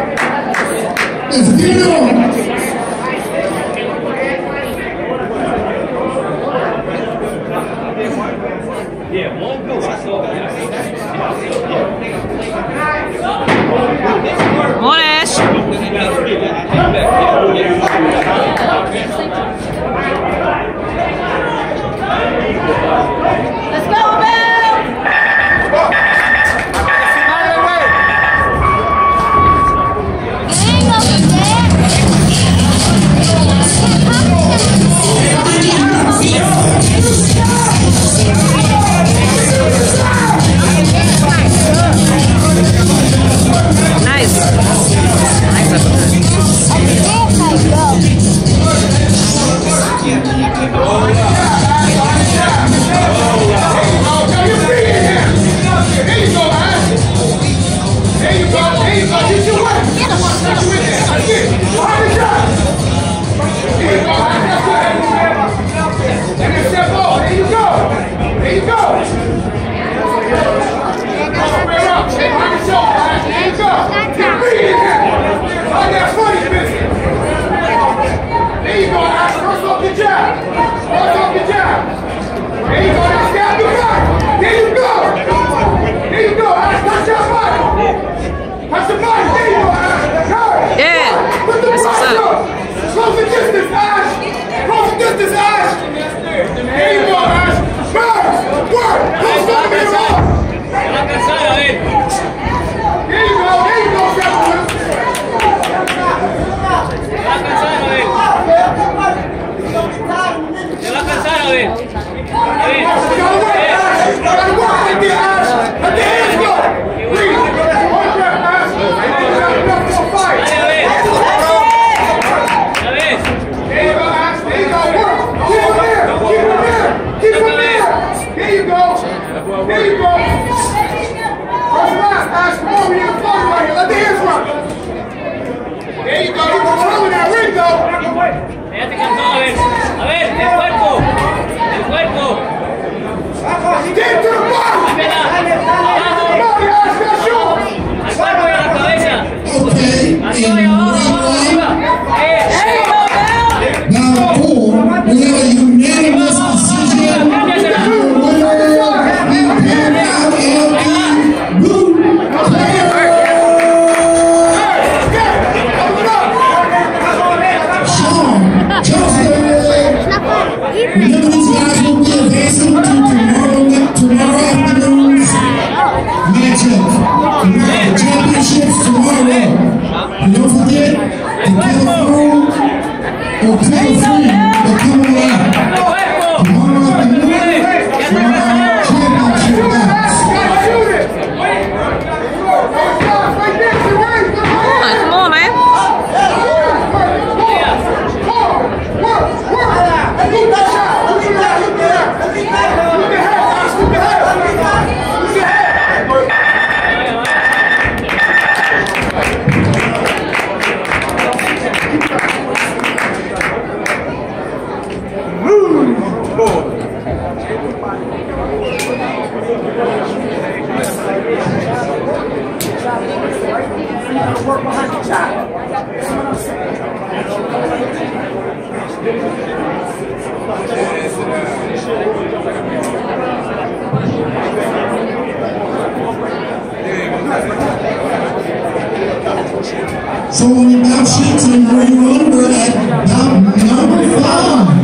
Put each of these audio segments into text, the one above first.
So on the bounce sheets and ring run, we're at bout number 5.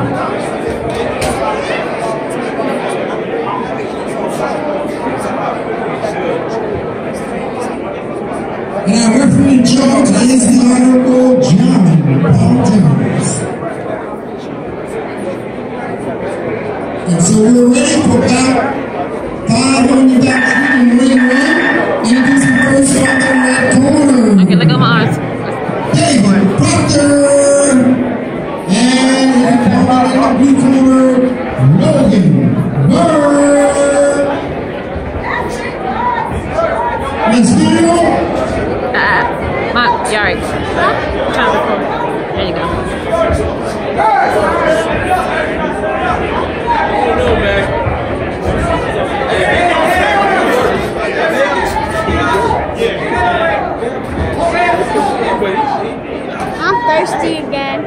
And our referee in charge is the Honorable John Paul Jones. And so we're ready for about 5 on the back sheet and ring run. Introducing first on the red corner. Okay, look at my eyes. David Proctor. And in the blue corner, Logan Bird. Let's go. Mark, you're right. I'm trying to record. There you go. thirsty again.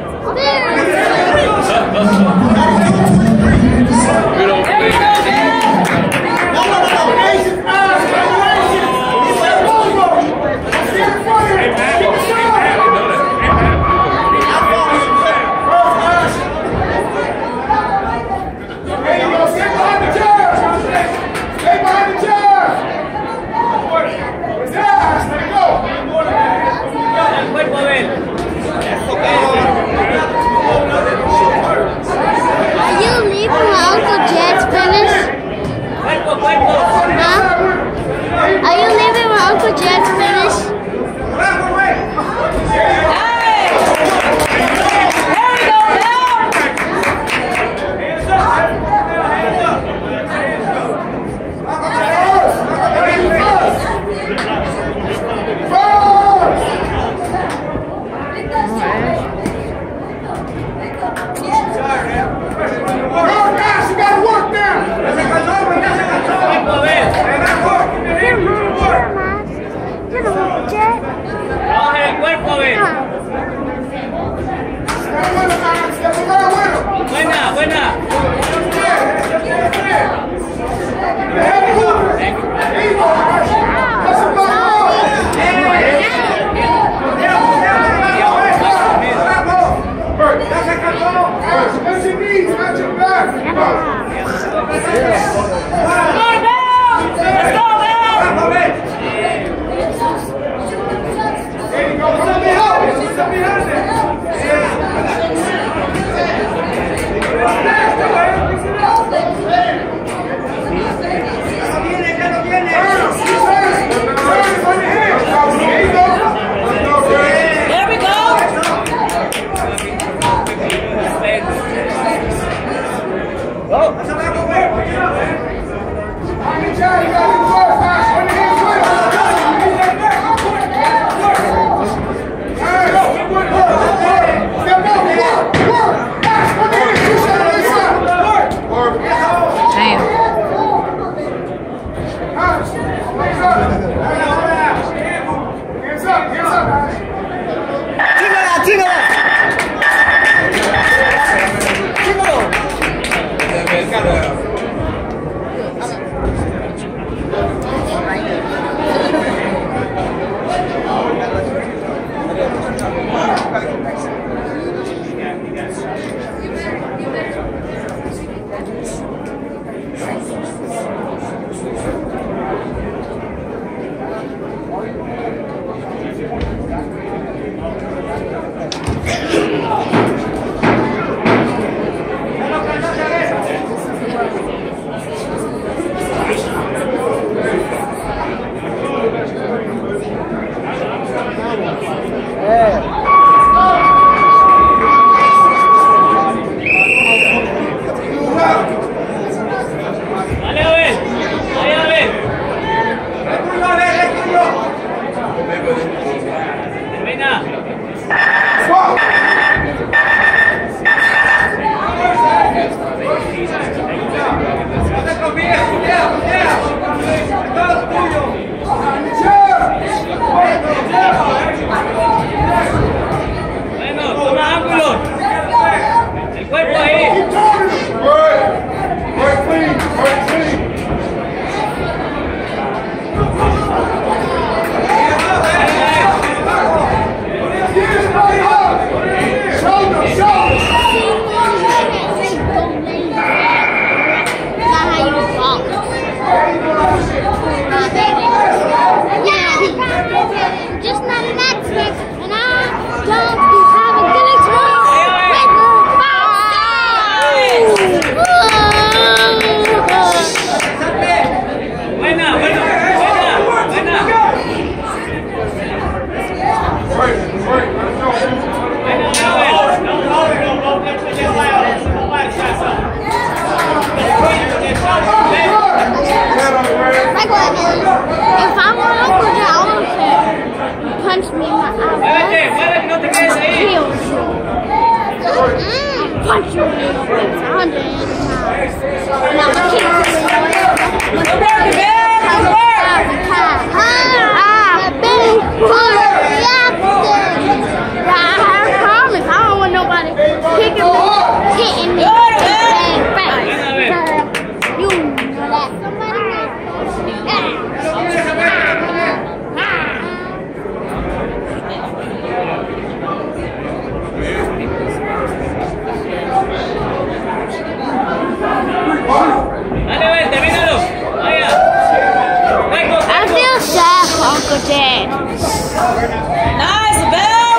Nice, Bell!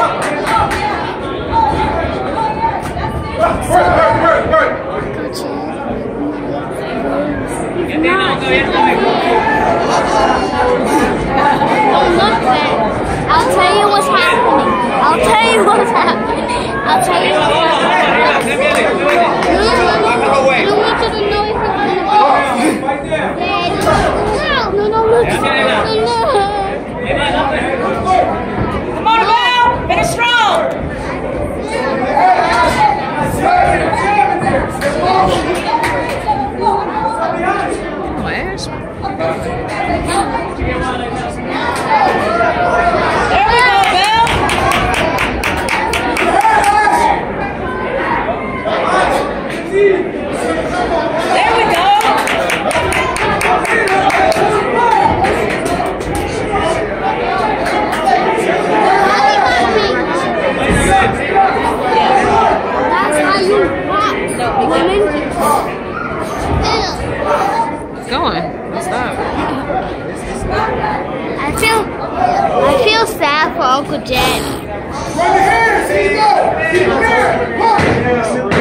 I'll tell you what's happening. I'll tell you what's happening. I'll tell you what's happening. You want to the noise No, look. Come on, Bell! Finish strong! Where's? There we go, Bell! There we go! That's how you rock women. Going. Stop. I feel sad for Uncle Jack. Run the hands, here you go. Keep it there. Walk.